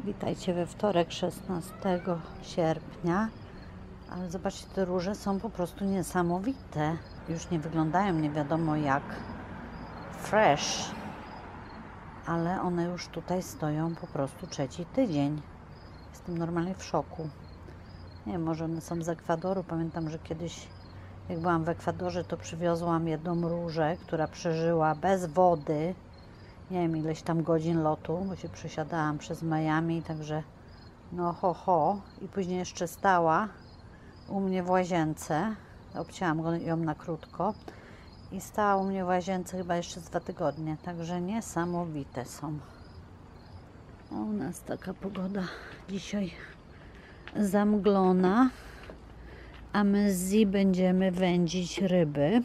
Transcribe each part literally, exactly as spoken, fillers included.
Witajcie we wtorek, szesnastego sierpnia. Ale zobaczcie, te róże są po prostu niesamowite. Już nie wyglądają nie wiadomo jak fresh, ale one już tutaj stoją po prostu trzeci tydzień. Jestem normalnie w szoku. Nie wiem, może one są z Ekwadoru. Pamiętam, że kiedyś jak byłam w Ekwadorze, to przywiozłam jedną różę, która przeżyła bez wody nie wiem ileś tam godzin lotu, bo się przesiadałam przez Miami, także no ho ho. I później jeszcze stała u mnie w łazience, obcięłam ją na krótko i stała u mnie w łazience chyba jeszcze z dwa tygodnie, także niesamowite są. A u nas taka pogoda dzisiaj zamglona, a my z Zi będziemy wędzić ryby,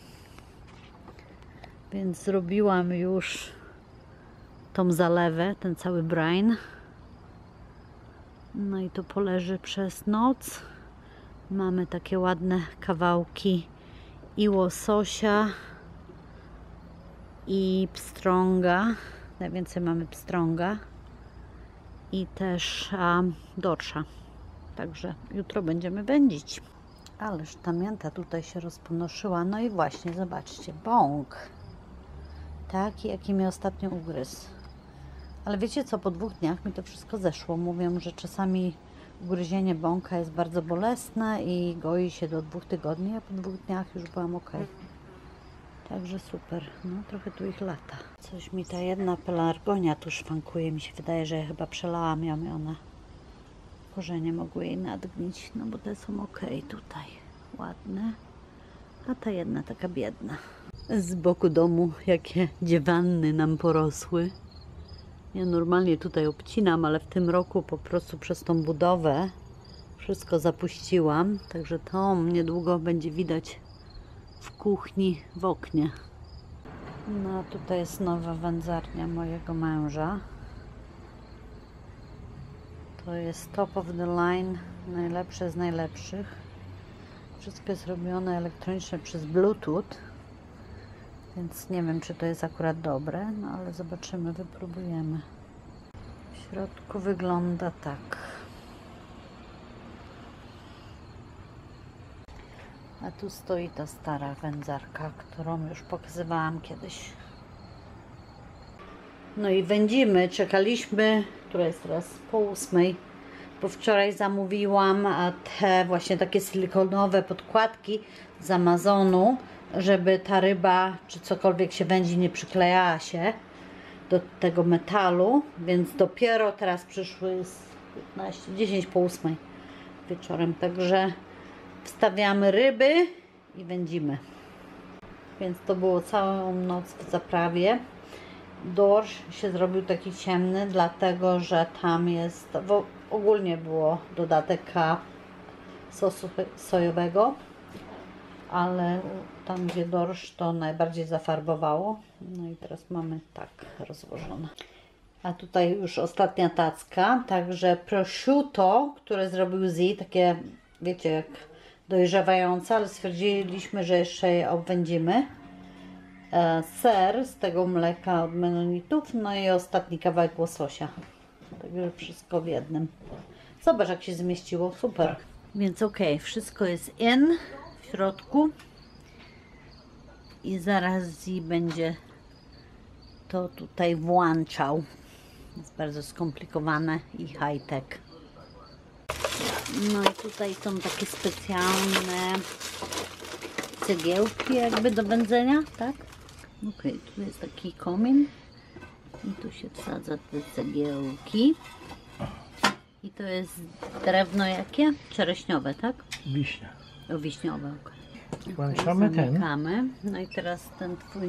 więc zrobiłam już tą zalewę, ten cały brine. No i to poleży przez noc. Mamy takie ładne kawałki i łososia, i pstrąga. Najwięcej mamy pstrąga i też a, dorsza. Także jutro będziemy wędzić. Ależ ta mięta tutaj się rozponoszyła. No i właśnie, zobaczcie, bąk. Taki, jaki mnie ostatnio ugryzł. Ale wiecie co, po dwóch dniach mi to wszystko zeszło. Mówią, że czasami ugryzienie bąka jest bardzo bolesne i goi się do dwóch tygodni, a po dwóch dniach już byłam ok. Także super. No trochę tu ich lata. Coś mi ta jedna pelargonia tu szwankuje. Mi się wydaje, że ja chyba przelałam ją i one korzenie mogły jej nadgnić. No bo te są ok tutaj. Ładne. A ta jedna taka biedna. Z boku domu jakie dziewanny nam porosły. Ja normalnie tutaj obcinam, ale w tym roku po prostu przez tą budowę wszystko zapuściłam. Także to niedługo będzie widać w kuchni, w oknie. No tutaj jest nowa wędzarnia mojego męża. To jest top of the line, najlepsze z najlepszych. Wszystko jest robione elektronicznie przez Bluetooth. Więc nie wiem, czy to jest akurat dobre, no ale zobaczymy, wypróbujemy. W środku wygląda tak. A tu stoi ta stara wędzarka, którą już pokazywałam kiedyś. No i wędzimy, czekaliśmy, która jest teraz po ósmej, bo wczoraj zamówiłam te właśnie takie silikonowe podkładki z Amazonu, żeby ta ryba, czy cokolwiek się wędzi, nie przyklejała się do tego metalu, więc dopiero teraz przyszły z piętnaście, dziesięć po ósmej wieczorem, także wstawiamy ryby i wędzimy. Więc to było całą noc w zaprawie. Dorsz się zrobił taki ciemny, dlatego że tam jest, bo ogólnie było dodatek sosu sojowego, ale tam gdzie dorsz to najbardziej zafarbowało. No i teraz mamy tak rozłożone. A tutaj już ostatnia tacka, także prosciutto, które zrobił Zi, takie wiecie jak dojrzewające, ale stwierdziliśmy, że jeszcze je obwędzimy. E, ser z tego mleka od Menonitów, no i ostatni kawałek łososia. Także wszystko w jednym. Zobacz jak się zmieściło, super. Więc ok, wszystko jest in w środku i zaraz Zi będzie to tutaj włączał. Jest bardzo skomplikowane i high-tech. No i tutaj są takie specjalne cegiełki jakby do wędzenia, tak? Ok, tu jest taki komin i tu się wsadza te cegiełki. I to jest drewno jakie? Czereśniowe, tak? Wiśnia. O, wiśniowe, ok. Włączamy ten. No i teraz ten twój.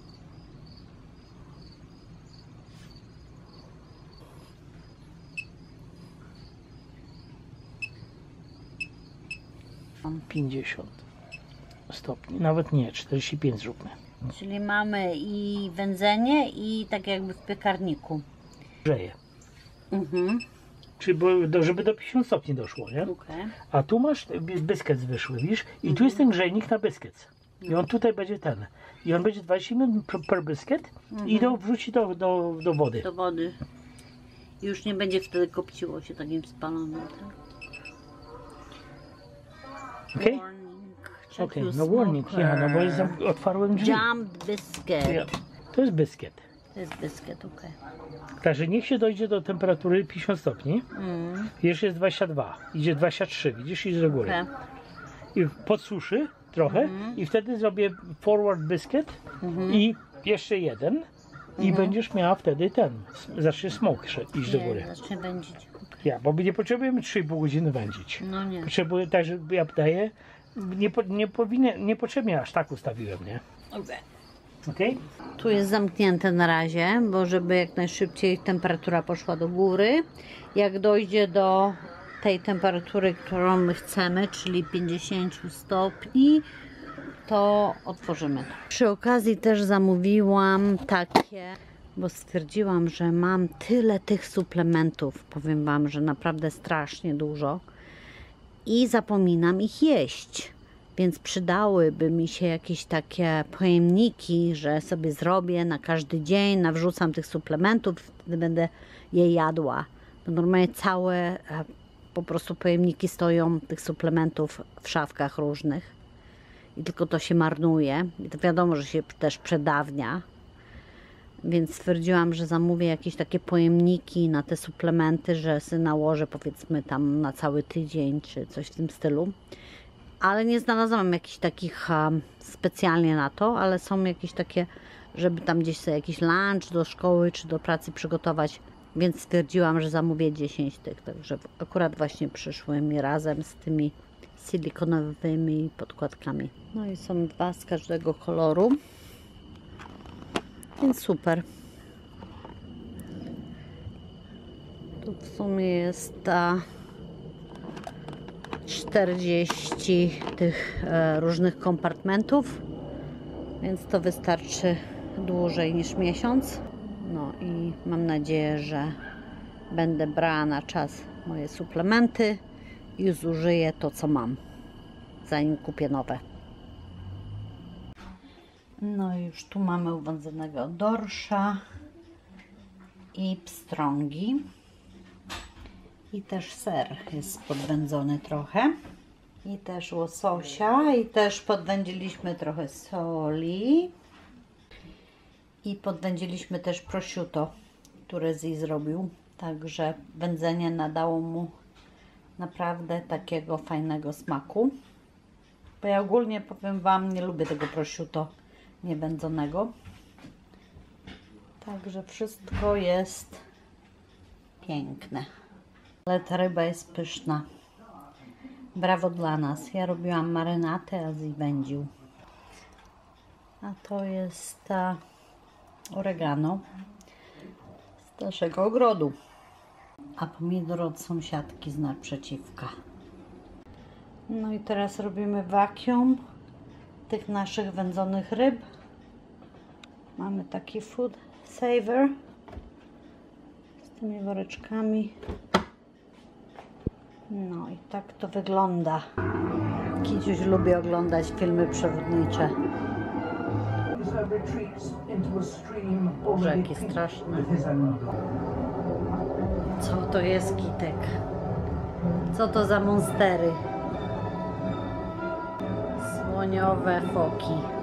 pięćdziesiąt stopni, nawet nie, czterdzieści pięć zróbmy. Czyli mamy i wędzenie i tak jakby w piekarniku. Grzeje. Mhm. Czyli bo, do, żeby do pięćdziesięciu stopni doszło, nie? Okay. A tu masz byskiec wyszły, widzisz? I mhm. tu jest ten grzejnik na byskiec. I on tutaj będzie ten. I on będzie dwadzieścia minut per, per byskiet mhm. i do, wrzuci do, do, do wody. Do wody. I już nie będzie wtedy kopciło się takim spalonym. Tak? Okej? Warning. Okej, no warning, ja, no bo jest, zam- otwarłem drzwi. Jump biscuit. Ja. To jest biskiet. To jest biscuit, okej. Także niech się dojdzie do temperatury pięćdziesiąt stopni. Mm. Wiesz, jest dwadzieścia dwa, idzie dwadzieścia trzy, widzisz, idzie do góry. Okay. I podsuszy trochę Mhm. i wtedy zrobię forward biscuit i jeszcze jeden i będziesz miała wtedy ten, zacznie smoke sze- iść do góry. Nie, zacznie wędzić. Okay. Ja, bo my nie potrzebujemy trzy i pół godziny wędzić. No nie. Potrzebuję tak, żeby ja daję, nie, po, nie powinien, niepotrzebnie aż tak ustawiłem, nie? Okay. Okej? Tu jest zamknięte na razie, bo żeby jak najszybciej temperatura poszła do góry. Jak dojdzie do tej temperatury, którą my chcemy, czyli pięćdziesiąt stopni, to otworzymy. Przy okazji też zamówiłam takie, bo stwierdziłam, że mam tyle tych suplementów, powiem Wam, że naprawdę strasznie dużo i zapominam ich jeść. Więc przydałyby mi się jakieś takie pojemniki, że sobie zrobię na każdy dzień, nawrzucam tych suplementów, wtedy będę je jadła. Bo normalnie całe e, po prostu pojemniki stoją tych suplementów w szafkach różnych i tylko to się marnuje. I to wiadomo, że się też przedawnia. Więc stwierdziłam, że zamówię jakieś takie pojemniki na te suplementy, że sobie nałożę powiedzmy tam na cały tydzień czy coś w tym stylu. Ale nie znalazłam jakichś takich um, specjalnie na to, ale są jakieś takie, żeby tam gdzieś sobie jakiś lunch do szkoły czy do pracy przygotować, więc stwierdziłam, że zamówię dziesięć tych, także akurat właśnie przyszły mi razem z tymi silikonowymi podkładkami. No i są dwa z każdego koloru, więc super. Tu w sumie jest ta czterdzieści tych e, różnych kompartmentów, więc to wystarczy dłużej niż miesiąc. No i mam nadzieję, że będę brała na czas moje suplementy i zużyję to, co mam, zanim kupię nowe. No i już tu mamy uwodzonego dorsza i pstrągi. I też ser jest podwędzony trochę. I też łososia. I też podwędziliśmy trochę soli. I podwędziliśmy też prosciutto, które Zee zrobił. Także wędzenie nadało mu naprawdę takiego fajnego smaku. Bo ja ogólnie, powiem Wam, nie lubię tego prosciutto niewędzonego. Także wszystko jest piękne. Ale ta ryba jest pyszna. Brawo dla nas. Ja robiłam marynatę, a Zee wędził. A to jest ta oregano z naszego ogrodu. A pomidor od sąsiadki, znak przeciwka. No i teraz robimy vacuum tych naszych wędzonych ryb. Mamy taki food saver z tymi woreczkami. No i tak to wygląda. Kiciuś lubi oglądać filmy przyrodnicze. Boże, jaki straszny. Co to jest, Kitek? Co to za monstery? Słoniowe foki.